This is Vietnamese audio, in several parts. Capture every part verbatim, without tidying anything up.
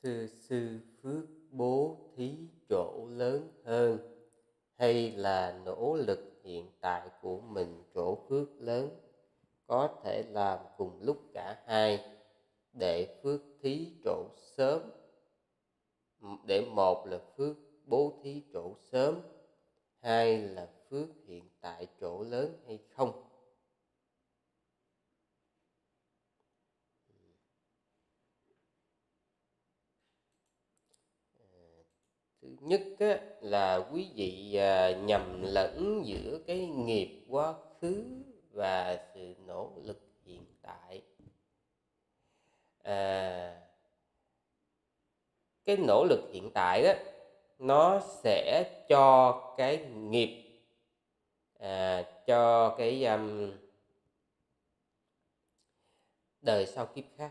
Thưa sư, phước bố thí chỗ lớn hơn hay là nỗ lực hiện tại của mình chỗ phước lớn? Có thể làm cùng lúc cả hai để phước thí chỗ sớm, để một là phước bố thí chỗ sớm, hai là phước hiện tại chỗ lớn hay không? Thứ nhất á, là quý vị à, nhầm lẫn giữa cái nghiệp quá khứ và sự nỗ lực hiện tại. À, cái nỗ lực hiện tại đó nó sẽ cho cái nghiệp, à, cho cái um, đời sau kiếp khác.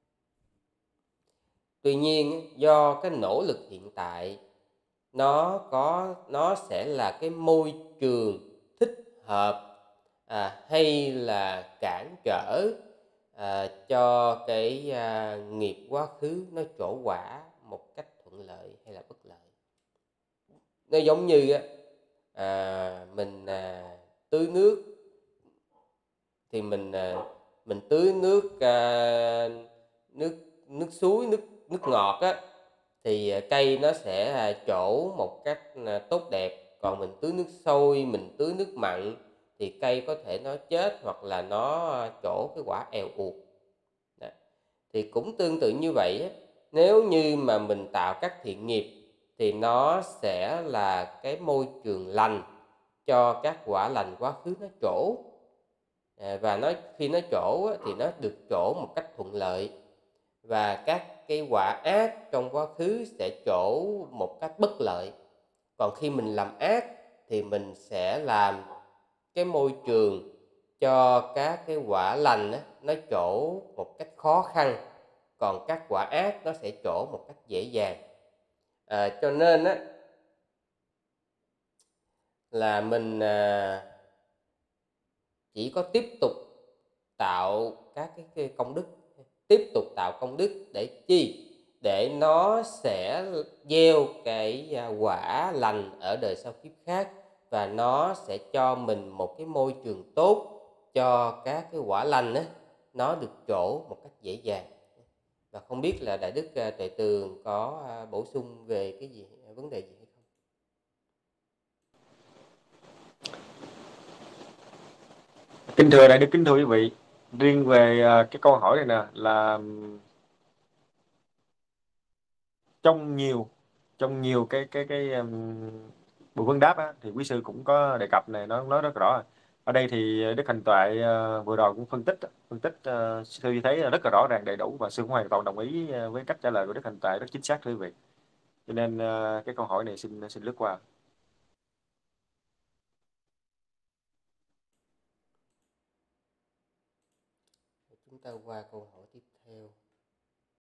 Tuy nhiên do cái nỗ lực hiện tại nó có nó sẽ là cái môi trường thích hợp, à, hay là cản trở à, cho cái à, nghiệp quá khứ nó trổ quả một cách thuận lợi hay là bất lợi. Nó giống như á, à, mình à, tưới nước thì mình à, mình tưới nước à, nước nước suối, nước nước ngọt á, thì à, cây nó sẽ à, trổ một cách à, tốt đẹp. Còn mình tưới nước sôi, mình tưới nước mặn thì cây có thể nó chết hoặc là nó à, trổ cái quả èo uột. Đó. Thì cũng tương tự như vậy á, nếu như mà mình tạo các thiện nghiệp thì nó sẽ là cái môi trường lành cho các quả lành quá khứ nó trổ. À, và nó khi nó trổ á, thì nó được trổ một cách thuận lợi, và các cái quả ác trong quá khứ sẽ trổ một cách bất lợi. Còn khi mình làm ác thì mình sẽ làm cái môi trường cho các cái quả lành á, nó trổ một cách khó khăn, còn các quả ác nó sẽ trổ một cách dễ dàng. À, cho nên á, là mình à, chỉ có tiếp tục tạo các cái, cái công đức, tiếp tục tạo công đức để chi? Để nó sẽ gieo cái à, quả lành ở đời sau kiếp khác, và nó sẽ cho mình một cái môi trường tốt cho các cái quả lành á, nó được trổ một cách dễ dàng. Và không biết là Đại Đức à, Tuệ Tường có à, bổ sung về cái gì, vấn đề gì hay không? Kính thưa đại đức, kính thưa quý vị, riêng về à, cái câu hỏi này nè, là trong nhiều trong nhiều cái cái cái um, buổi vấn đáp á, thì quý sư cũng có đề cập này, nó nói rất rõ. Ở đây thì Đức Hạnh Toại à, vừa rồi cũng phân tích phân tích uh, sư thấy rất là rõ ràng, đầy đủ, và sư cũng hoàn toàn đồng ý à, với cách trả lời của Đức Hạnh Toại, rất chính xác thưa quý vị. Cho nên à, cái câu hỏi này xin xin lướt qua. Chúng ta qua câu hỏi tiếp theo.